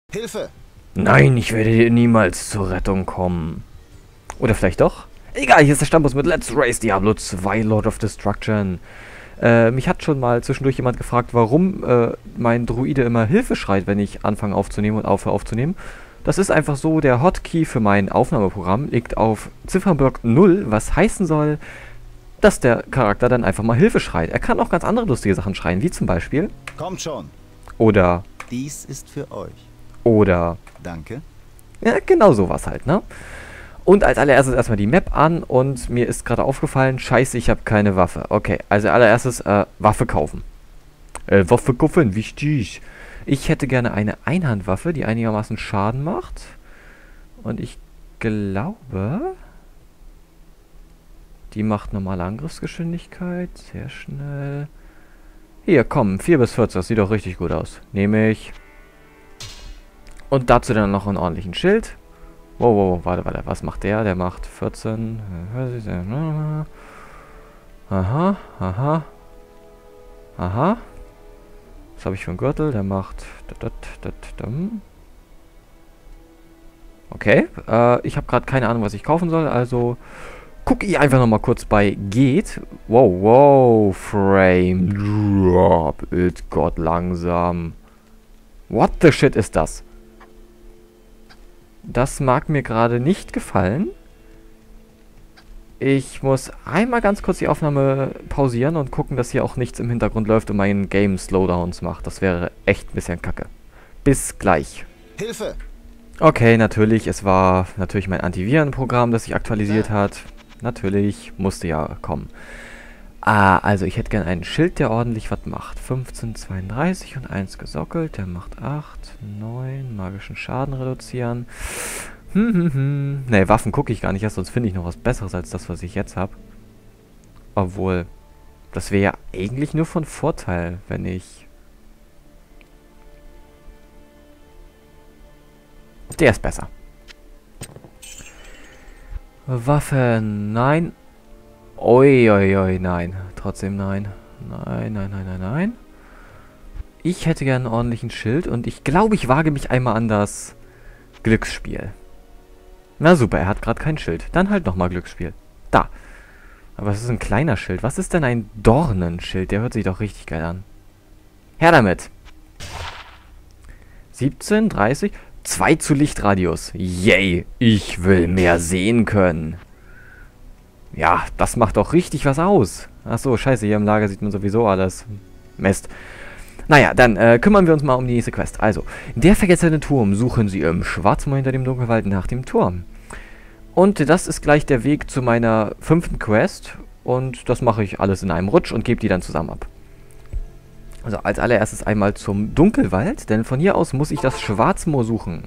Hilfe! Nein, ich werde dir niemals zur Rettung kommen. Oder vielleicht doch? Egal, hier ist der Stammbuch mit Let's Race Diablo 2 Lord of Destruction. Mich hat schon mal zwischendurch jemand gefragt, warum mein Druide immer Hilfe schreit, wenn ich anfange aufzunehmen und aufhöre aufzunehmen. Das ist einfach so, der Hotkey für mein Aufnahmeprogramm liegt auf Ziffernblock 0, was heißen soll, dass der Charakter dann einfach mal Hilfe schreit. Er kann auch ganz andere lustige Sachen schreien, wie zum Beispiel... Kommt schon. Oder... Dies ist für euch. Oder... Danke. Ja, genau sowas halt, ne? Und als allererstes erstmal die Map an und mir ist gerade aufgefallen, scheiße, ich habe keine Waffe. Okay, also allererstes Waffe kaufen. Waffe kaufen, wichtig. Ich hätte gerne eine Einhandwaffe, die einigermaßen Schaden macht. Und ich glaube, die macht normale Angriffsgeschwindigkeit. Sehr schnell. Hier, komm, 4 bis 14, das sieht doch richtig gut aus. Nehme ich. Und dazu dann noch einen ordentlichen Schild. Wow, warte, was macht der? Der macht 14. Aha. Was habe ich für einen Gürtel? Der macht... Okay, ich habe gerade keine Ahnung, was ich kaufen soll, also gucke ich einfach nochmal kurz bei Geht. Wow, Frame Drop. It Gott, langsam. What the shit ist das? Das mag mir gerade nicht gefallen. Ich muss einmal ganz kurz die Aufnahme pausieren und gucken, dass hier auch nichts im Hintergrund läuft und mein Game Slowdowns macht. Das wäre echt ein bisschen kacke. Bis gleich. Hilfe! Okay, natürlich. Es war natürlich mein Antivirenprogramm, das sich aktualisiert hat. Natürlich. Musste ja kommen. Also ich hätte gerne einen Schild, der ordentlich was macht. 15,32 und 1 gesockelt. Der macht 8, 9. Magischen Schaden reduzieren. Ne, Waffen gucke ich gar nicht erst, sonst finde ich noch was Besseres als das, was ich jetzt habe. Obwohl, das wäre ja eigentlich nur von Vorteil, wenn ich... Der ist besser. Waffe, nein. Oi, nein. Trotzdem nein. Nein. Ich hätte gerne einen ordentlichen Schild und ich glaube, ich wage mich einmal an das Glücksspiel. Na super, er hat gerade kein Schild. Dann halt nochmal Glücksspiel. Da. Aber es ist ein kleiner Schild. Was ist denn ein Dornenschild? Der hört sich doch richtig geil an. Her damit. 17, 30. 2 zu Lichtradius. Yay, ich will mehr sehen können. Ja, das macht doch richtig was aus. Achso, scheiße, hier im Lager sieht man sowieso alles. Mist. Naja, dann kümmern wir uns mal um die nächste Quest. Also, der vergessene Turm. Suchen Sie im Schwarzmoor hinter dem Dunkelwald nach dem Turm. Und das ist gleich der Weg zu meiner 5. Quest. Und das mache ich alles in einem Rutsch und gebe die dann zusammen ab. Also als allererstes einmal zum Dunkelwald, denn von hier aus muss ich das Schwarzmoor suchen.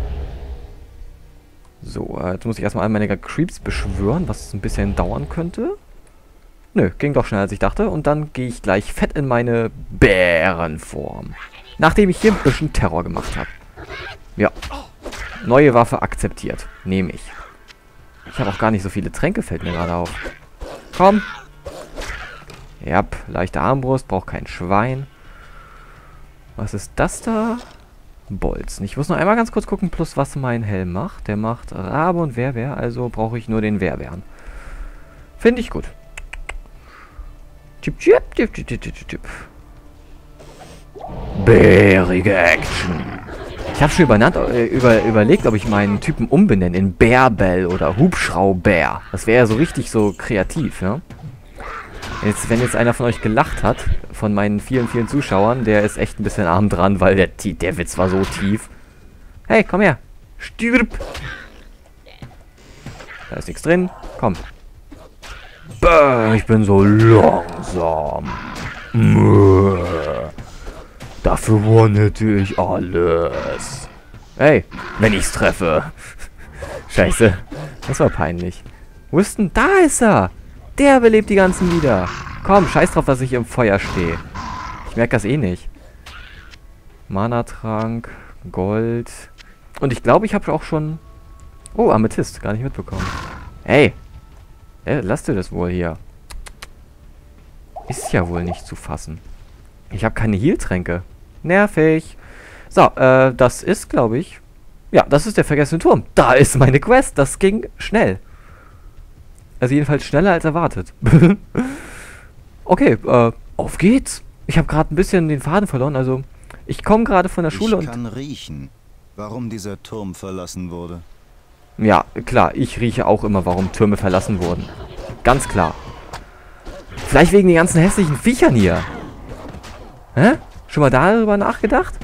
So, jetzt muss ich erstmal all meine Creeps beschwören, was ein bisschen dauern könnte. Nö, ging doch schneller als ich dachte. Und dann gehe ich gleich fett in meine Bärenform. Nachdem ich hier ein bisschen Terror gemacht habe. Ja. Neue Waffe akzeptiert. Nehme ich. Ich habe auch gar nicht so viele Tränke, fällt mir gerade auf. Komm. Ja, leichte Armbrust, braucht kein Schwein. Was ist das da? Bolzen. Ich muss noch einmal ganz kurz gucken, plus was mein Helm macht. Der macht Rabe und Werwehr, also brauche ich nur den Werwehren. Finde ich gut. Tipp. Bärige Action. Ich habe schon überlegt, ob ich meinen Typen umbenenne in Bärbell oder Hubschraubär. Das wäre ja so richtig so kreativ, ne? Wenn jetzt einer von euch gelacht hat, von meinen vielen Zuschauern, der ist echt ein bisschen arm dran, weil der Witz war so tief. Hey, komm her. Stirb. Da ist nichts drin. Komm. Bäh, ich bin so langsam. Dafür one-hitte ich alles. Hey, wenn ich's treffe. Scheiße. Das war peinlich. Wo ist denn? Da ist er. Der belebt die ganzen wieder. Komm, scheiß drauf, dass ich im Feuer stehe. Ich merke das eh nicht. Mana-Trank, Gold. Und ich glaube, ich habe auch schon... Oh, Amethyst. Gar nicht mitbekommen. Hey. Lass dir das wohl hier. Ist ja wohl nicht zu fassen. Ich habe keine Heal-Tränke. Nervig. So, das ist, glaube ich... Ja, das ist der vergessene Turm. Da ist meine Quest. Das ging schnell. Also jedenfalls schneller als erwartet. Okay, auf geht's. Ich habe gerade ein bisschen den Faden verloren. Also, ich komme gerade von der Schule und... Ich kann riechen, warum dieser Turm verlassen wurde. Ja, klar. Ich rieche auch immer, warum Türme verlassen wurden. Ganz klar. Vielleicht wegen den ganzen hässlichen Viechern hier. Hä? Schon mal darüber nachgedacht?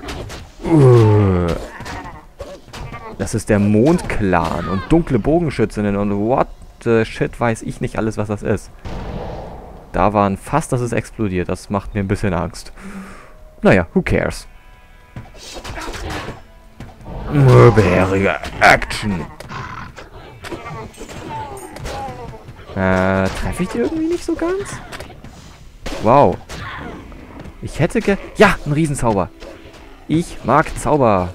Das ist der Mondclan und dunkle Bogenschützinnen und what the shit weiß ich nicht alles, was das ist. Da waren fast, dass es explodiert. Das macht mir ein bisschen Angst. Naja, who cares? Bärige Action. Treffe ich die irgendwie nicht so ganz? Wow. Ich hätte ja, ein Riesenzauber. Ich mag Zauber.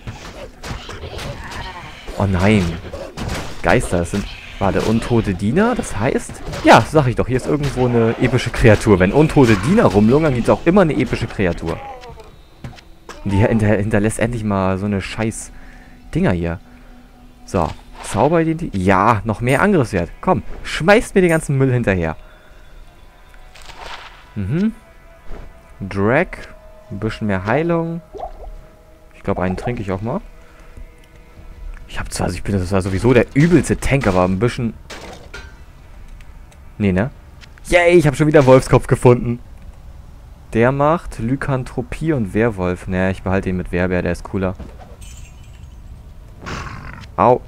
Oh nein. Geister, das sind... Warte, untote Diener? Das heißt... Ja, sag ich doch, hier ist irgendwo eine epische Kreatur. Wenn untote Diener rumlungern, gibt es auch immer eine epische Kreatur. Und die hinterlässt endlich mal so eine scheiß Dinger hier. So, Zauberidentität. Ja, noch mehr Angriffswert. Komm, schmeißt mir den ganzen Müll hinterher. Drag. Ein bisschen mehr Heilung. Ich glaube, einen trinke ich auch mal. Ich habe zwar, ich bin das war sowieso der übelste Tank, aber ein bisschen... Nee, ne? Yay, ich habe schon wieder Wolfskopf gefunden. Der macht Lykanthropie und Werwolf. Naja, ich behalte ihn mit Werbär, der ist cooler. Au.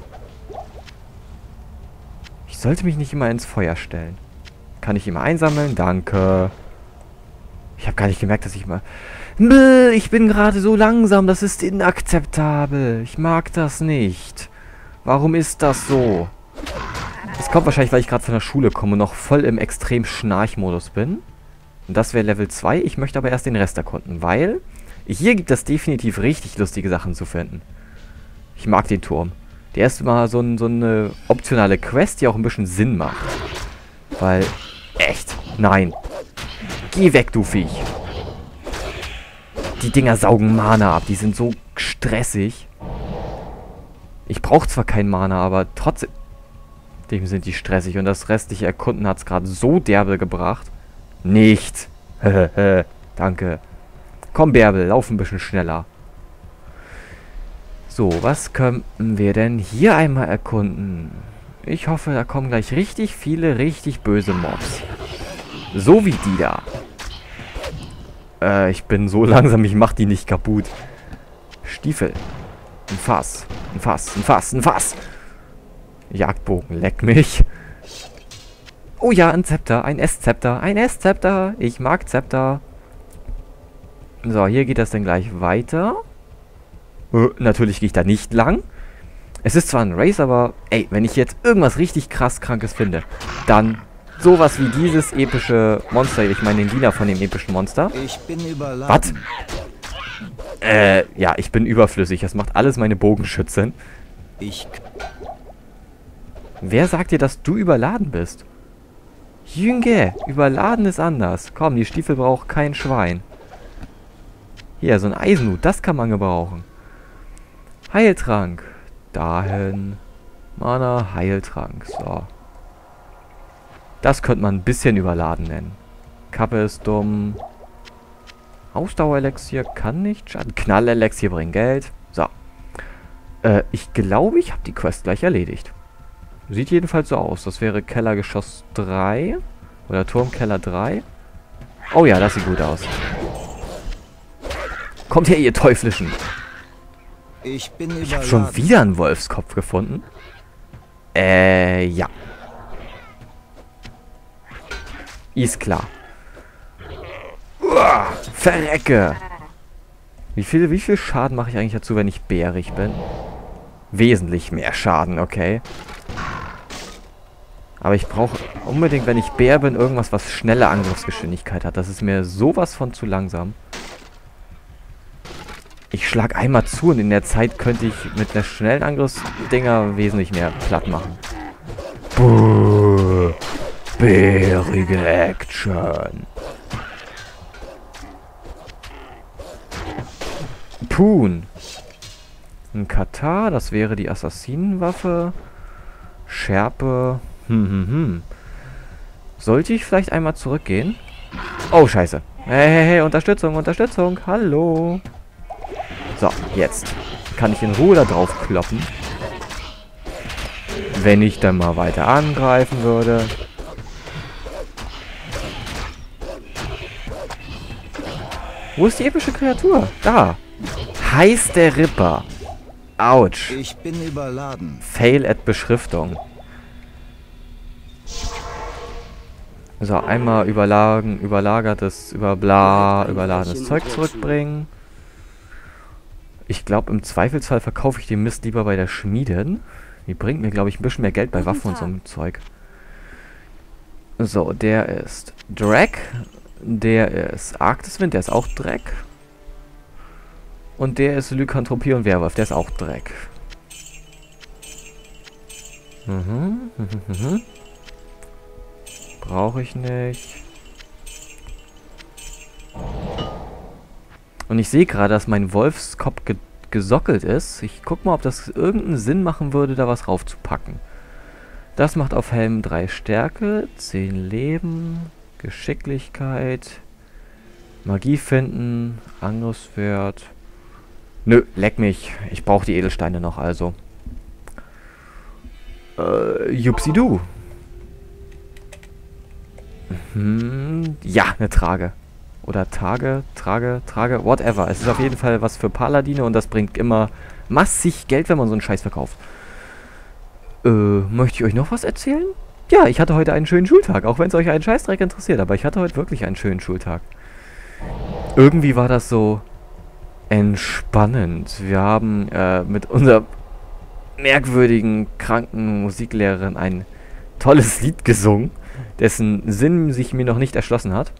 Ich sollte mich nicht immer ins Feuer stellen. Kann ich immer einsammeln? Danke. Ich habe gar nicht gemerkt, dass ich mal... Ich bin gerade so langsam, das ist inakzeptabel. Ich mag das nicht. Warum ist das so? Das kommt wahrscheinlich, weil ich gerade von der Schule komme und noch voll im extrem Schnarchmodus bin. Und das wäre Level 2. Ich möchte aber erst den Rest erkunden, weil hier gibt es definitiv richtig lustige Sachen zu finden. Ich mag den Turm. Der ist mal so eine optionale Quest, die auch ein bisschen Sinn macht. Weil, echt, nein. Geh weg, du Viech. Die Dinger saugen Mana ab. Die sind so stressig. Ich brauche zwar kein Mana, aber trotzdem sind die stressig. Und das restliche Erkunden hat es gerade so derbe gebracht. Nicht. Danke. Komm, Bärbel, lauf ein bisschen schneller. So, was könnten wir denn hier einmal erkunden? Ich hoffe, da kommen gleich richtig viele, richtig böse Mobs. So wie die da. Ich bin so langsam, ich mach die nicht kaputt. Stiefel. Ein Fass. Ein Fass. Ein Fass. Ein Fass. Jagdbogen. Leck mich. Oh ja, ein Zepter. Ein Esszepter. Ein Esszepter. Ich mag Zepter. So, hier geht das dann gleich weiter. Natürlich gehe ich da nicht lang. Es ist zwar ein Race, aber ey, wenn ich jetzt irgendwas richtig krass Krankes finde, dann... Sowas wie dieses epische Monster. Ich meine den Diener von dem epischen Monster. Ich bin überladen. Was? Ja, ich bin überflüssig. Das macht alles meine Bogenschützin. Wer sagt dir, dass du überladen bist? Jünge, überladen ist anders. Komm, die Stiefel braucht kein Schwein. Hier, so ein Eisenhut, das kann man gebrauchen. Heiltrank. Dahin. Mana, Heiltrank. So. Das könnte man ein bisschen überladen nennen. Kappe ist dumm. Ausdauerelixier kann nicht schaden. Knallelixier bringt Geld. So. Ich glaube, ich habe die Quest gleich erledigt. Sieht jedenfalls so aus. Das wäre Kellergeschoss 3. Oder Turmkeller 3. Oh ja, das sieht gut aus. Kommt her, ihr Teuflischen. Ich bin überladen. Ich habe schon wieder einen Wolfskopf gefunden. Ja. Ist klar. Uah, verrecke! Wie viel Schaden mache ich eigentlich dazu, wenn ich bärig bin? Wesentlich mehr Schaden, okay. Aber ich brauche unbedingt, wenn ich Bär bin, irgendwas, was schnelle Angriffsgeschwindigkeit hat. Das ist mir sowas von zu langsam. Ich schlage einmal zu und in der Zeit könnte ich mit einer schnellen Angriffsdinger wesentlich mehr platt machen. Buh. Bärige Action. Harpoon. Ein Katar, das wäre die Assassinenwaffe. Schärpe. Sollte ich vielleicht einmal zurückgehen? Oh, scheiße. Hey, Unterstützung, Unterstützung. Hallo. So, jetzt kann ich in Ruhe da drauf kloppen. Wenn ich dann mal weiter angreifen würde. Wo ist die epische Kreatur? Da. Heißt der Ripper. Autsch. Ich bin überladen. Fail at Beschriftung. So, einmal überlagertes Zeug zurückbringen. Ich glaube, im Zweifelsfall verkaufe ich den Mist lieber bei der Schmiedin. Die bringt mir, glaube ich, ein bisschen mehr Geld bei Waffen und so einem Zeug. So, der ist Drag. Der ist Arktiswind, der ist auch Dreck. Und der ist Lykanthropie und Werwolf, der ist auch Dreck. Brauche ich nicht. Und ich sehe gerade, dass mein Wolfskopf gesockelt ist. Ich guck mal, ob das irgendeinen Sinn machen würde, da was raufzupacken. Das macht auf Helm 3 Stärke, 10 Leben, Geschicklichkeit, Magie finden, Angriffswert. Nö, leck mich. Ich brauche die Edelsteine noch, also. Jupsi-du. Ja, eine Trage. Oder Trage, whatever. Es ist auf jeden Fall was für Paladine und das bringt immer massig Geld, wenn man so einen Scheiß verkauft. Möchte ich euch noch was erzählen? Ja, ich hatte heute einen schönen Schultag, auch wenn es euch einen Scheißdreck interessiert, aber ich hatte heute wirklich einen schönen Schultag. Irgendwie war das so entspannend. Wir haben mit unserer merkwürdigen, kranken Musiklehrerin ein tolles Lied gesungen, dessen Sinn sich mir noch nicht erschlossen hat.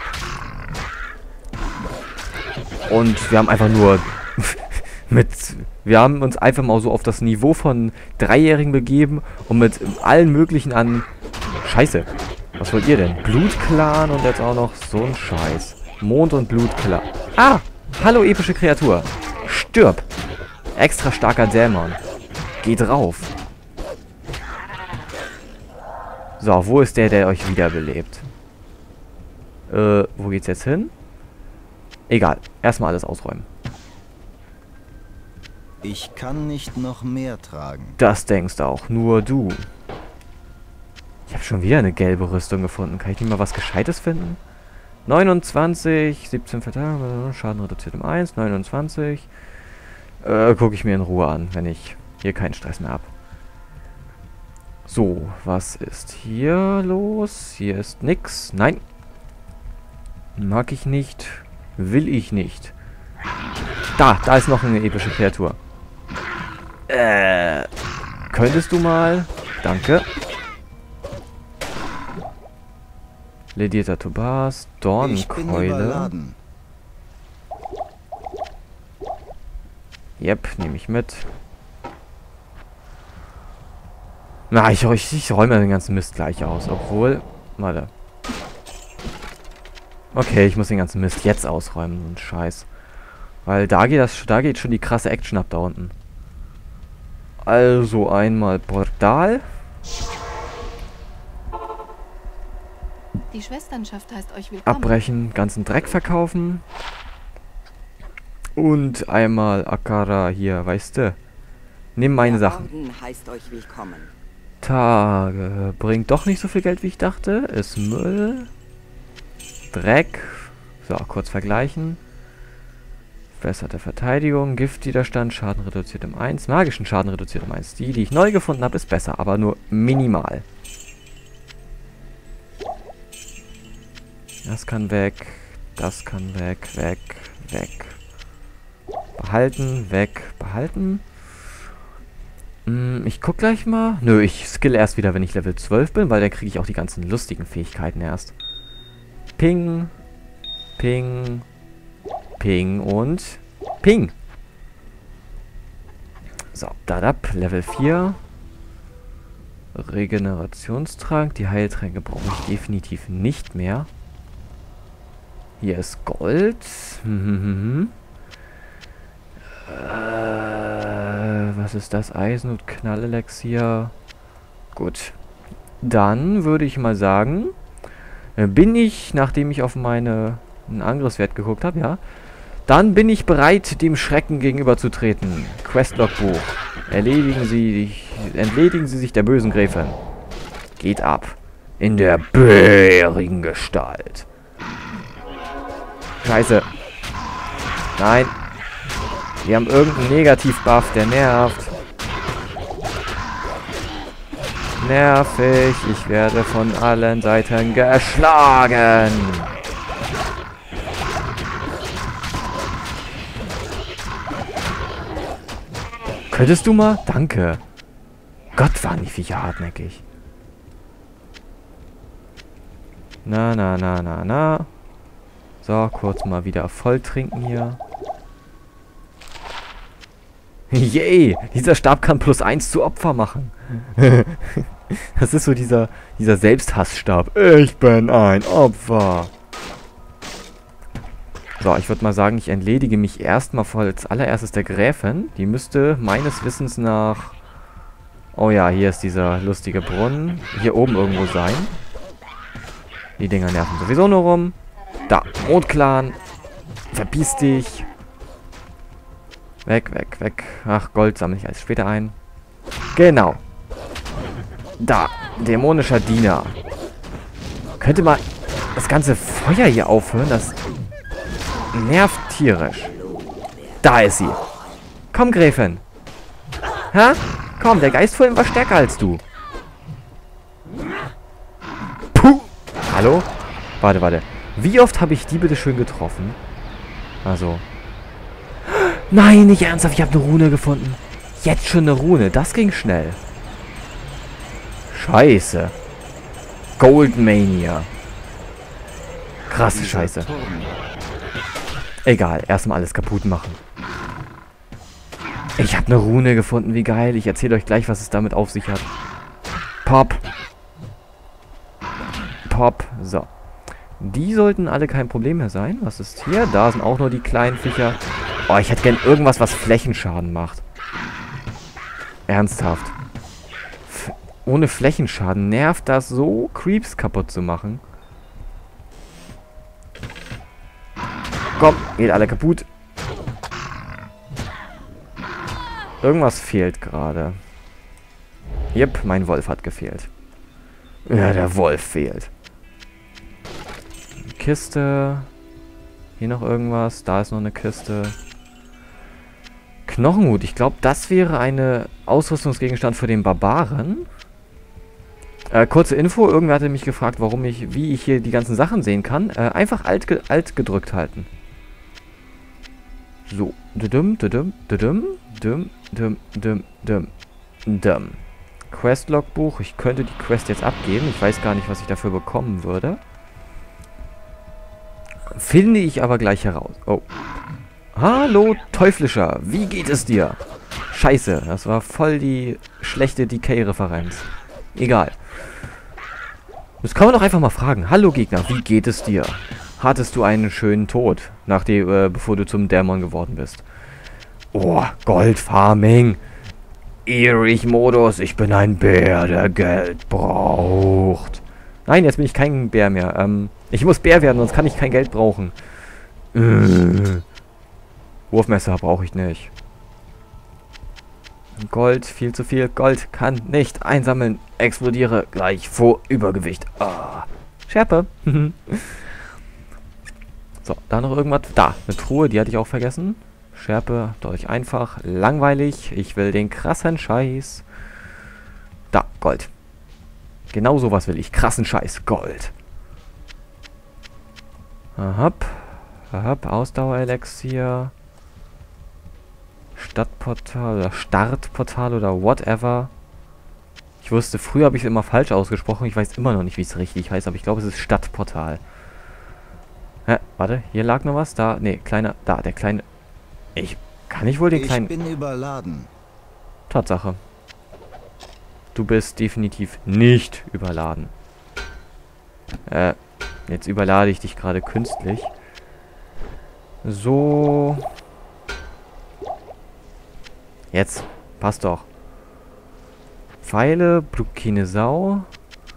Und wir haben einfach nur wir haben uns einfach mal so auf das Niveau von Dreijährigen begeben und mit allen möglichen an... Scheiße. Was wollt ihr denn? Blutclan und jetzt auch noch so ein Scheiß. Mond und Blutclan. Ah! Hallo, epische Kreatur. Stirb! Extra starker Dämon. Geh drauf. So, wo ist der euch wiederbelebt? Wo geht's jetzt hin? Egal. Erstmal alles ausräumen. Ich kann nicht noch mehr tragen. Das denkst auch. Nur du. Ich habe schon wieder eine gelbe Rüstung gefunden. Kann ich nicht mal was Gescheites finden? 29, 17 Verteidigung, Schaden reduziert um 1, 29. Gucke ich mir in Ruhe an, wenn ich hier keinen Stress mehr habe. So, was ist hier los? Hier ist nix. Nein. Mag ich nicht. Will ich nicht. Da ist noch eine epische Kreatur. Könntest du mal? Danke. Ledierter Tobas, Dornenkeule. Yep, nehme ich mit. Na, ich räume den ganzen Mist gleich aus, obwohl... Warte. Okay, ich muss den ganzen Mist jetzt ausräumen, so ein Scheiß. Weil da geht schon die krasse Action ab da unten. Also einmal Portal. Die Schwesternschaft heißt euch willkommen. Abbrechen, ganzen Dreck verkaufen. Und einmal Akara hier, weißt du. Nimm meine Sachen. Heißt euch willkommen. Tage. Bringt doch nicht so viel Geld, wie ich dachte. Ist Müll. Dreck. So, kurz vergleichen. Verbesserte Verteidigung, Giftwiderstand, Schaden reduziert um 1, magischen Schaden reduziert um 1. Die ich neu gefunden habe, ist besser, aber nur minimal. Das kann weg, das kann weg, weg, weg. Behalten, weg, behalten. Ich guck gleich mal. Nö, ich skill erst wieder, wenn ich Level 12 bin, weil dann kriege ich auch die ganzen lustigen Fähigkeiten erst. Ping, Ping, Ping und Ping. So, Dadab, Level 4. Regenerationstrank. Die Heiltränke brauche ich definitiv nicht mehr. Hier ist Gold. Was ist das? Eisen- und Knallelixier. Gut. Dann würde ich mal sagen, bin ich, nachdem ich auf einen Angriffswert geguckt habe, ja, dann bin ich bereit, dem Schrecken gegenüberzutreten. Questlogbuch. Entledigen Sie sich der bösen Gräfin. Geht ab. In der bärigen Gestalt. Scheiße. Nein. Wir haben irgendeinen Negativ-Buff, der nervt. Nervig. Ich werde von allen Seiten geschlagen. Könntest du mal? Danke. Gott, waren die Viecher hartnäckig. Na. So, kurz mal wieder voll trinken hier. Yay! Dieser Stab kann +1 zu Opfer machen. Das ist so dieser Selbsthassstab. Ich bin ein Opfer. So, ich würde mal sagen, ich entledige mich erstmal als allererstes der Gräfin. Die müsste meines Wissens nach... Oh ja, hier ist dieser lustige Brunnen. Hier oben irgendwo sein. Die Dinger nerven sowieso nur rum. Da, Mondclan. Verbiss dich. Weg. Ach, Gold sammle ich als später ein. Genau. Da, dämonischer Diener. Könnte mal das ganze Feuer hier aufhören? Das nervt tierisch. Da ist sie. Komm, Gräfin. Hä? Komm, der Geist vor ihm war stärker als du. Puh. Hallo? Warte. Wie oft habe ich die bitte schön getroffen? Also. Nein, nicht ernsthaft. Ich habe eine Rune gefunden. Jetzt schon eine Rune. Das ging schnell. Scheiße. Goldmania. Krasse Scheiße. Egal. Erstmal alles kaputt machen. Ich habe eine Rune gefunden. Wie geil. Ich erzähle euch gleich, was es damit auf sich hat. Pop. So. Die sollten alle kein Problem mehr sein. Was ist hier? Da sind auch nur die kleinen Viecher. Oh, ich hätte gern irgendwas, was Flächenschaden macht. Ernsthaft. Ohne Flächenschaden nervt das so, Creeps kaputt zu machen. Komm, geht alle kaputt. Irgendwas fehlt gerade. Jep, mein Wolf hat gefehlt. Ja, der Wolf fehlt. Kiste. Hier noch irgendwas. Da ist noch eine Kiste. Knochenhut. Ich glaube, das wäre eine Ausrüstungsgegenstand für den Barbaren. Kurze Info. Irgendwer hatte mich gefragt, wie ich hier die ganzen Sachen sehen kann. Einfach alt gedrückt halten. So. Questlogbuch. Ich könnte die Quest jetzt abgeben. Ich weiß gar nicht, was ich dafür bekommen würde. Finde ich aber gleich heraus. Oh. Hallo, Teuflischer. Wie geht es dir? Scheiße, das war voll die schlechte Decay-Referenz. Egal. Das kann man doch einfach mal fragen. Hallo, Gegner, wie geht es dir? Hattest du einen schönen Tod, bevor du zum Dämon geworden bist? Oh, Goldfarming. Erich-Modus. Ich bin ein Bär, der Geld braucht. Nein, jetzt bin ich kein Bär mehr. Ich muss Bär werden, sonst kann ich kein Geld brauchen. Wurfmesser brauche ich nicht. Gold, viel zu viel. Gold kann nicht einsammeln. Explodiere gleich vor Übergewicht. Ah. Schärpe. So, da noch irgendwas. Da, eine Truhe, die hatte ich auch vergessen. Schärpe, deutlich einfach. Langweilig. Ich will den krassen Scheiß. Da, Gold. Genau sowas will ich. Krassen Scheiß. Gold. Ausdauerelixier. Stadtportal oder Startportal oder whatever. Ich wusste, früher habe ich es immer falsch ausgesprochen. Ich weiß immer noch nicht, wie es richtig heißt, aber ich glaube, es ist Stadtportal. Warte, hier lag noch was. Da, nee, kleiner, da, der kleine. Kann ich wohl den kleinen... Ich bin überladen. Tatsache. Du bist definitiv nicht überladen. Jetzt überlade ich dich gerade künstlich. So. Jetzt. Passt doch. Pfeile, Blut keine Sau.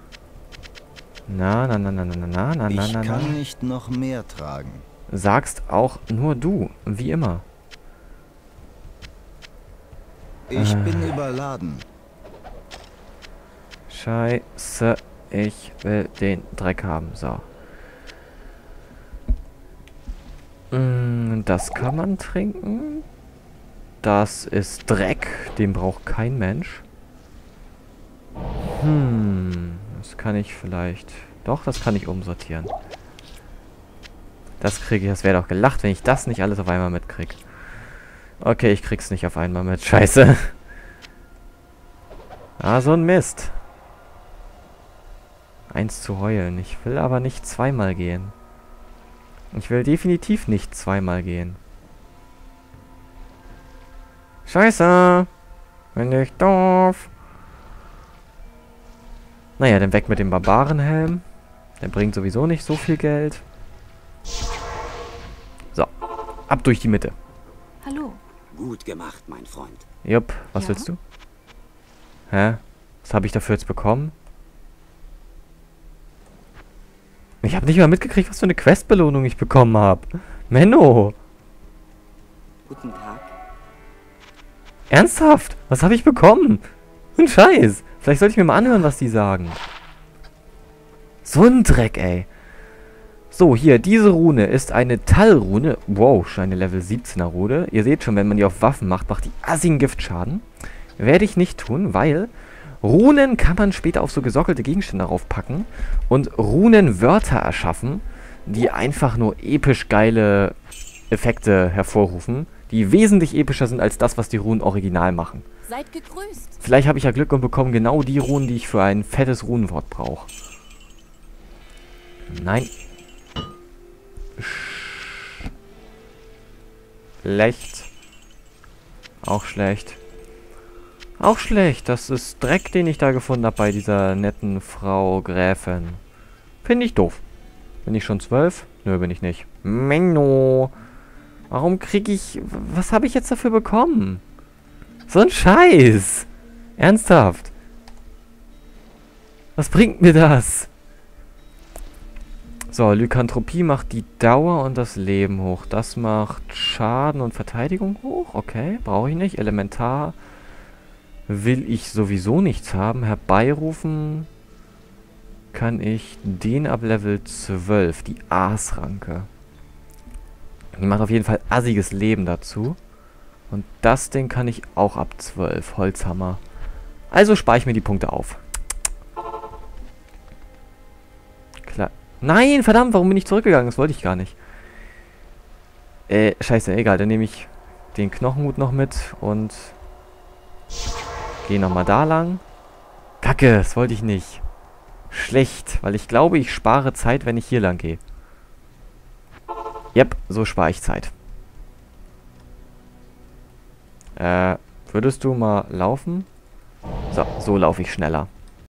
Na. Ich kann nicht noch mehr tragen. Sagst auch nur du, wie immer. Ich bin überladen. Scheiße, ich will den Dreck haben. So. Das kann man trinken. Das ist Dreck. Den braucht kein Mensch. Das kann ich vielleicht... Doch, das kann ich umsortieren. Das kriege ich... Das wäre doch gelacht, wenn ich das nicht alles auf einmal mitkriege. Okay, ich krieg's nicht auf einmal mit. Scheiße. Ah, so ein Mist. 1 zu heulen. Ich will aber nicht zweimal gehen. Ich will definitiv nicht zweimal gehen. Scheiße. Bin ich doof. Naja, dann weg mit dem Barbarenhelm. Der bringt sowieso nicht so viel Geld. So. Ab durch die Mitte. Hallo. Gut gemacht, mein Freund. Jupp, was Ja? willst du? Hä? Was habe ich dafür jetzt bekommen? Ich habe nicht mal mitgekriegt, was für eine Questbelohnung ich bekommen habe. Menno! Guten Tag. Ernsthaft? Was habe ich bekommen? Ein Scheiß. Vielleicht sollte ich mir mal anhören, was die sagen. So ein Dreck, ey. So, hier, diese Rune ist eine Tallrune. Wow, schon eine Level 17er Rune. Ihr seht schon, wenn man die auf Waffen macht, macht die assigen Giftschaden. Werde ich nicht tun, weil Runen kann man später auf so gesockelte Gegenstände draufpacken und Runenwörter erschaffen, die einfach nur episch geile Effekte hervorrufen, die wesentlich epischer sind als das, was die Runen original machen. Seid gegrüßt. Vielleicht habe ich ja Glück und bekomme genau die Runen, die ich für ein fettes Runenwort brauche. Nein. Schlecht. Auch schlecht. Auch schlecht. Das ist Dreck, den ich da gefunden habe bei dieser netten Frau Gräfin. Finde ich doof. Bin ich schon 12? Nö, bin ich nicht. Menno. Warum kriege ich... Was habe ich jetzt dafür bekommen? So ein Scheiß. Ernsthaft. Was bringt mir das? So, Lykanthropie macht die Dauer und das Leben hoch. Das macht Schaden und Verteidigung hoch. Okay, brauche ich nicht. Elementar will ich sowieso nichts haben. Herbeirufen kann ich den ab Level 12. Die Aasranke. Die macht auf jeden Fall assiges Leben dazu. Und das Ding kann ich auch ab 12. Holzhammer. Also spare ich mir die Punkte auf. Klar. Nein, verdammt, warum bin ich zurückgegangen? Das wollte ich gar nicht. Scheiße, egal. Dann nehme ich den Knochenhut noch mit und gehe nochmal da lang. Kacke, das wollte ich nicht. Schlecht, weil ich glaube, ich spare Zeit, wenn ich hier lang gehe. Yep, so spare ich Zeit. Würdest du mal laufen? So, so laufe ich schneller.